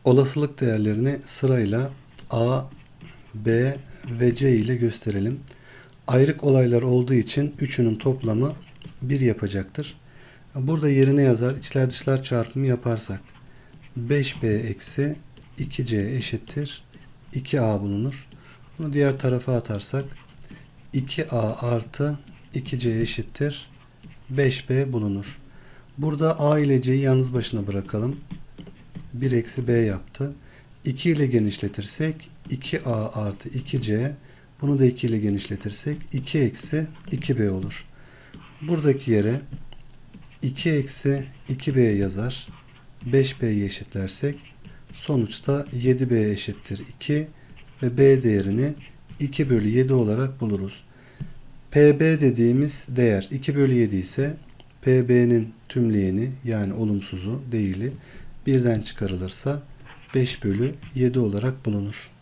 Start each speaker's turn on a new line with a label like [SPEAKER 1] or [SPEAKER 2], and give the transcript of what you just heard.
[SPEAKER 1] Olasılık değerlerini sırayla A, B ve C ile gösterelim. Ayrık olaylar olduğu için üçünün toplamı 1 yapacaktır. Burada yerine yazar içler dışlar çarpımı yaparsak 5B eksi 2C eşittir 2A bulunur. Bunu diğer tarafa atarsak 2A artı 2C eşittir 5B bulunur. Burada A ile C'yi yalnız başına bırakalım. 1 eksi B yaptı. 2 ile genişletirsek 2A artı 2C, bunu da 2 ile genişletirsek 2 eksi 2B olur. Buradaki yere 2 eksi 2B yazar. 5B'yi eşitlersek sonuçta 7B eşittir 2 ve B değerini 2 bölü 7 olarak buluruz. PB dediğimiz değer 2 bölü 7 ise PB'nin tümleyeni yani olumsuzu değili birden çıkarılırsa 5 bölü 7 olarak bulunur.